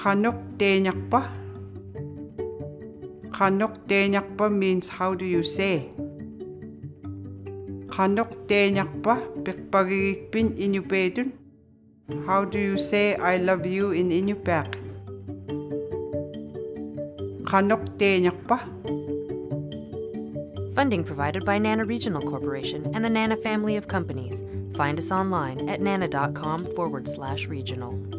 Qanuq aqpa. Qanuq aqpa means how do you say? Qanuq aqpa piqpagigikpin Iñupetun. How do you say I love you in Iñupiaq? Qanuq aqpa. Funding provided by NANA Regional Corporation and the NANA family of companies. Find us online at nana.com/regional.